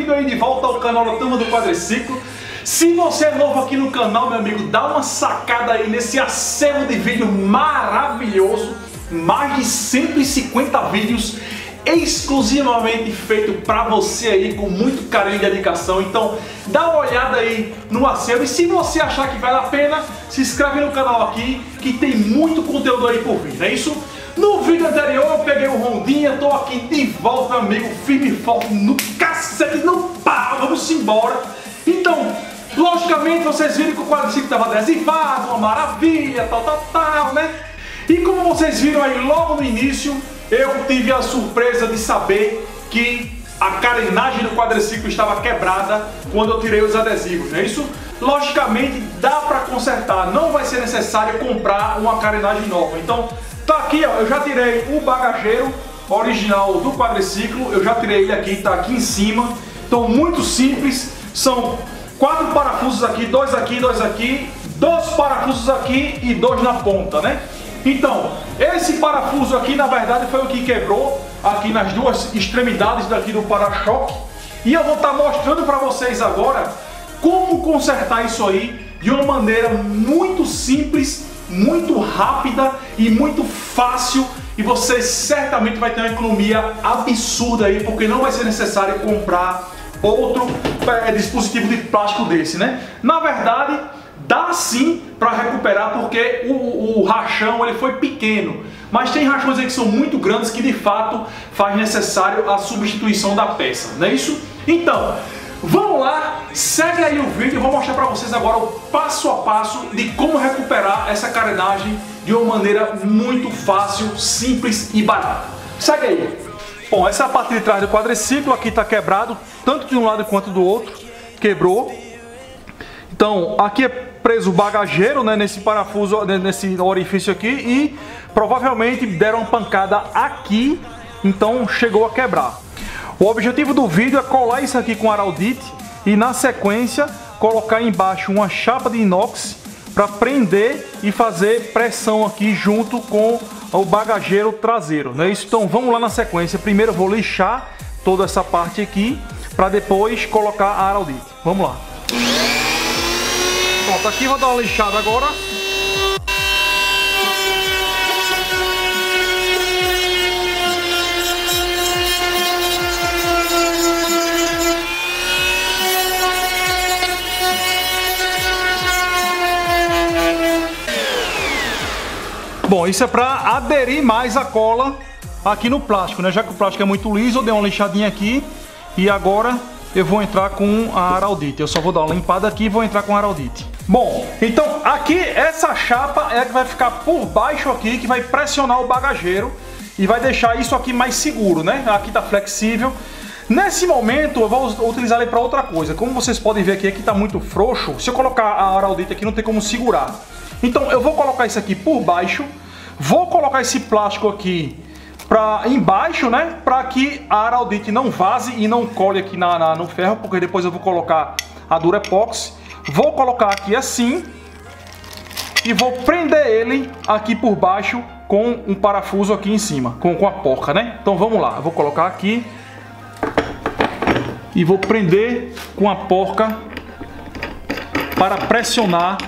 bem-vindo aí de volta ao canal da Turma do Quadriciclo. Se você é novo aqui no canal, meu amigo, dá uma sacada aí nesse acervo de vídeo maravilhoso. Mais de 150 vídeos exclusivamente feito para você aí, com muito carinho e dedicação. Então dá uma olhada aí no acervo e se você achar que vale a pena, se inscreve no canal aqui que tem muito conteúdo aí por vir, não é isso? No vídeo anterior eu peguei o Rondinha, tô aqui de volta, meu amigo, firme e forte no cacete, não para, vamos embora. Então, logicamente vocês viram que o quadriciclo estava adesivado, uma maravilha, tal, né? E como vocês viram aí logo no início, eu tive a surpresa de saber que a carenagem do quadriciclo estava quebrada quando eu tirei os adesivos, não é isso? Logicamente dá para consertar, não vai ser necessário comprar uma carenagem nova. Então tá aqui, ó, eu já tirei o bagageiro original do quadriciclo, eu já tirei ele aqui, tá aqui em cima. Então muito simples, são 4 parafusos aqui, 2 aqui, 2 aqui, 2 parafusos aqui e 2 na ponta, né? Então, esse parafuso aqui, na verdade, foi o que quebrou aqui nas duas extremidades daqui do para-choque. E eu vou estar mostrando para vocês agora como consertar isso aí de uma maneira muito simples, muito rápida e muito fácil. E você certamente vai ter uma economia absurda aí, porque não vai ser necessário comprar outro dispositivo de plástico desse, né? Na verdade, dá sim para recuperar, porque o rachão ele foi pequeno, mas tem rachões aí que são muito grandes que de fato faz necessário a substituição da peça, não é isso? Então, vamos lá, segue aí o vídeo, eu vou mostrar para vocês agora o passo a passo de como recuperar essa carenagem de uma maneira muito fácil, simples e barata. Segue aí. Bom, essa é a parte de trás do quadriciclo, aqui está quebrado, tanto de um lado quanto do outro, quebrou. Então, aqui é preso o bagageiro, né, nesse parafuso, nesse orifício aqui, e provavelmente deram uma pancada aqui, então chegou a quebrar. O objetivo do vídeo é colar isso aqui com araldite e na sequência colocar embaixo uma chapa de inox para prender e fazer pressão aqui junto com o bagageiro traseiro, não é isso? Então vamos lá na sequência. Primeiro eu vou lixar toda essa parte aqui para depois colocar a araldite. Vamos lá. Pronto, aqui vou dar uma lixada agora. Bom, isso é para aderir mais a cola aqui no plástico, né? Já que o plástico é muito liso, eu dei uma lixadinha aqui e agora eu vou entrar com a araldite. Eu só vou dar uma limpada aqui e vou entrar com a araldite. Bom, então aqui essa chapa é a que vai ficar por baixo aqui, que vai pressionar o bagageiro e vai deixar isso aqui mais seguro, né? Aqui tá flexível. Nesse momento eu vou utilizar ele para outra coisa. Como vocês podem ver aqui tá muito frouxo. Se eu colocar a araldite aqui não tem como segurar. Então eu vou colocar isso aqui por baixo. Vou colocar esse plástico aqui para embaixo, né? Para que a araldite não vaze e não cole aqui no ferro, porque depois eu vou colocar a Durepox. Vou colocar aqui assim e vou prender ele aqui por baixo com um parafuso aqui em cima, com a porca, né? Então vamos lá, eu vou colocar aqui e vou prender com a porca para pressionar.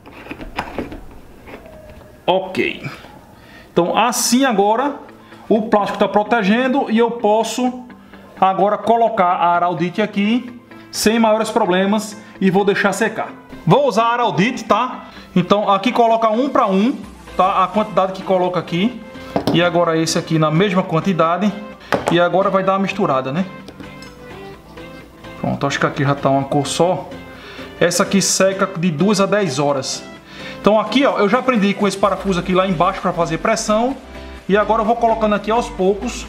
Ok. Então assim agora o plástico está protegendo e eu posso agora colocar a araldite aqui sem maiores problemas e vou deixar secar. Vou usar a araldite, tá? Então aqui coloca 1 para 1, tá? A quantidade que coloca aqui. E agora esse aqui na mesma quantidade. E agora vai dar uma misturada, né? Pronto, acho que aqui já tá uma cor só. Essa aqui seca de 2 a 10 horas. Então aqui, ó, eu já prendi com esse parafuso aqui lá embaixo para fazer pressão. E agora eu vou colocando aqui aos poucos.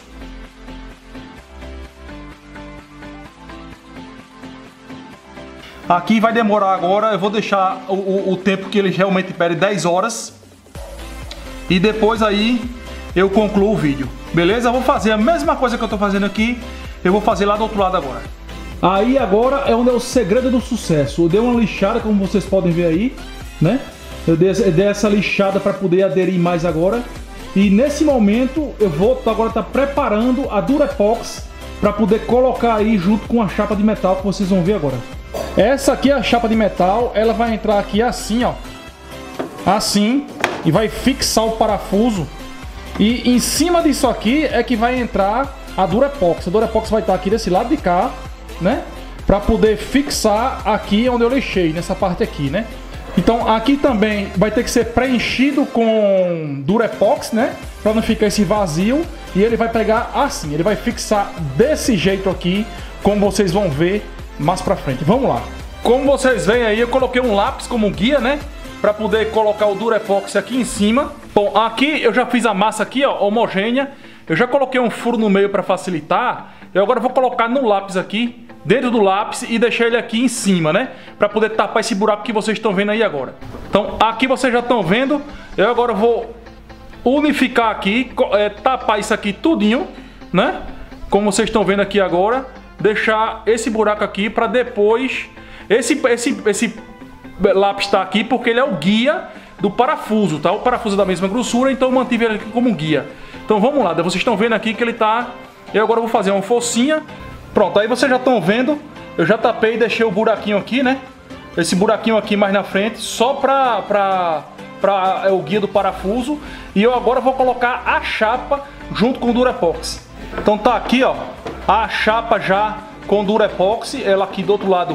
Aqui vai demorar agora, eu vou deixar o tempo que ele realmente pede, 10 horas. E depois aí eu concluo o vídeo. Beleza? Eu vou fazer a mesma coisa que eu tô fazendo aqui, eu vou fazer lá do outro lado agora. Aí agora é onde é o segredo do sucesso. Eu dei uma lixada, como vocês podem ver aí, né? Eu dei essa lixada para poder aderir mais agora. E nesse momento eu vou agora estar preparando a Durepox para poder colocar aí junto com a chapa de metal que vocês vão ver agora. Essa aqui é a chapa de metal, ela vai entrar aqui assim, ó. Assim, e vai fixar o parafuso. E em cima disso aqui é que vai entrar a Durepox. A Durepox vai estar aqui desse lado de cá, né? Para poder fixar aqui onde eu lixei, nessa parte aqui, né? Então aqui também vai ter que ser preenchido com Durepox, né? Para não ficar esse vazio. E ele vai pegar assim, ele vai fixar desse jeito aqui, como vocês vão ver mais pra frente. Vamos lá. Como vocês veem aí, eu coloquei um lápis como guia, né? Para poder colocar o Durepox aqui em cima. Bom, aqui eu já fiz a massa aqui, ó, homogênea. Eu já coloquei um furo no meio para facilitar. Eu agora vou colocar no lápis aqui, dentro do lápis, e deixar ele aqui em cima, né? Para poder tapar esse buraco que vocês estão vendo aí agora. Então aqui vocês já estão vendo. Eu agora vou unificar aqui, tapar isso aqui tudinho, né? Como vocês estão vendo aqui agora. Deixar esse buraco aqui para depois... Esse lápis está aqui porque ele é o guia do parafuso, tá? O parafuso é da mesma grossura, então eu mantive ele aqui como guia. Então vamos lá, vocês estão vendo aqui que ele tá... Eu agora vou fazer uma forcinha. Pronto, aí vocês já estão vendo. Eu já tapei e deixei o buraquinho aqui, né? Esse buraquinho aqui mais na frente, só para o guia do parafuso. E eu agora vou colocar a chapa junto com o Durepox. Então tá aqui, ó, a chapa já com Durepox, ela aqui do outro lado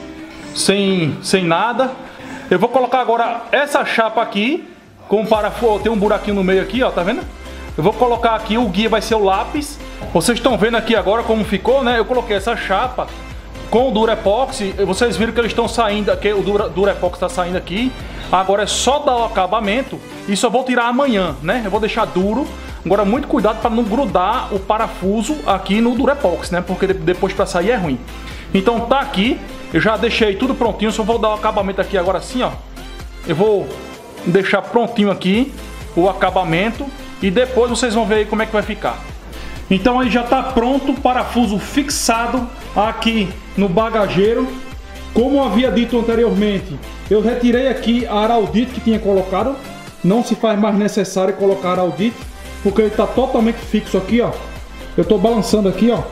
sem nada. Eu vou colocar agora essa chapa aqui com o parafuso, tem um buraquinho no meio aqui, ó, tá vendo? Eu vou colocar aqui, o guia vai ser o lápis. Vocês estão vendo aqui agora como ficou, né? Eu coloquei essa chapa com o Durepox. Vocês viram que eles estão saindo, que o Durepox está saindo aqui. Agora é só dar o acabamento e só vou tirar amanhã, né? Eu vou deixar duro. Agora muito cuidado para não grudar o parafuso aqui no Durepox, né? Porque depois para sair é ruim. Então tá aqui, eu já deixei tudo prontinho. Só vou dar o acabamento aqui agora assim, ó. Eu vou deixar prontinho aqui o acabamento e depois vocês vão ver aí como é que vai ficar. Então aí já está pronto o parafuso fixado aqui no bagageiro. Como eu havia dito anteriormente, eu retirei aqui a araldite que tinha colocado. Não se faz mais necessário colocar araldite, porque ele está totalmente fixo aqui, ó. Eu estou balançando aqui, ó.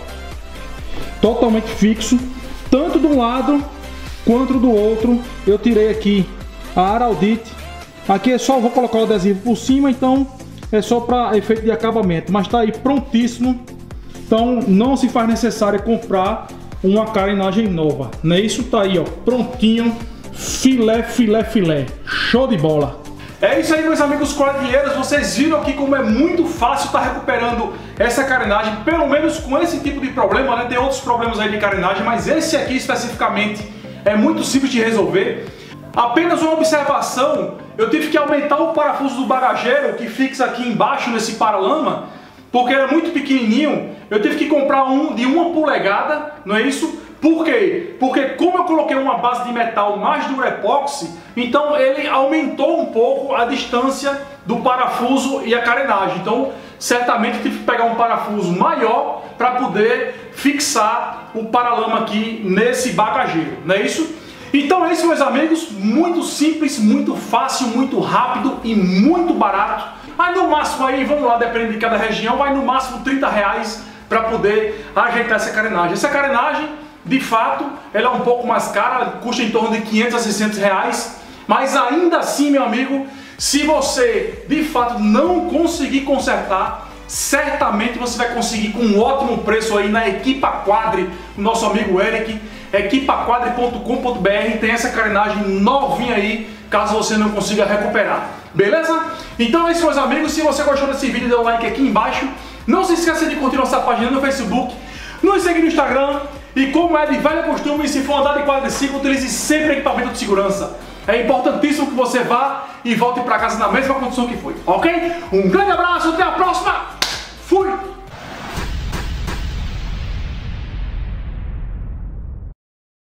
Totalmente fixo, tanto de um lado quanto do outro. Eu tirei aqui a araldite. Aqui é só, vou colocar o adesivo por cima, então é só para efeito de acabamento, mas está aí prontíssimo. Então não se faz necessário comprar uma carenagem nova, né? Isso tá aí, ó, prontinho, filé, filé, filé, show de bola. É isso aí, meus amigos quadrilheiros, vocês viram aqui como é muito fácil estar recuperando essa carenagem, pelo menos com esse tipo de problema, né? Tem outros problemas aí de carenagem, mas esse aqui especificamente é muito simples de resolver. Apenas uma observação, eu tive que aumentar o parafuso do bagageiro que fixa aqui embaixo nesse paralama, porque era muito pequenininho. Eu tive que comprar um de 1 polegada, não é isso? Por quê? Porque como eu coloquei uma base de metal mais Durepox, então ele aumentou um pouco a distância do parafuso e a carenagem. Então certamente eu tive que pegar um parafuso maior para poder fixar o paralama aqui nesse bagageiro, não é isso? Então é isso, meus amigos, muito simples, muito fácil, muito rápido e muito barato. Aí no máximo aí, vamos lá, dependendo de cada região, vai no máximo R$30 para poder ajeitar essa carenagem. Essa carenagem, de fato, ela é um pouco mais cara, custa em torno de R$500 a R$600, mas ainda assim, meu amigo, se você de fato não conseguir consertar, certamente você vai conseguir com um ótimo preço aí na Equipa Quadri, nosso amigo Eric. equipaquadri.com.br, tem essa carenagem novinha aí, caso você não consiga recuperar, beleza? Então é isso, meus amigos, se você gostou desse vídeo, dê um like aqui embaixo, não se esqueça de curtir nossa página no Facebook, nos seguir no Instagram, e como é de velho costume, se for andar de quadriciclo, utilize sempre equipamento de segurança. É importantíssimo que você vá e volte para casa na mesma condição que foi, ok? Um grande abraço, até a próxima, fui!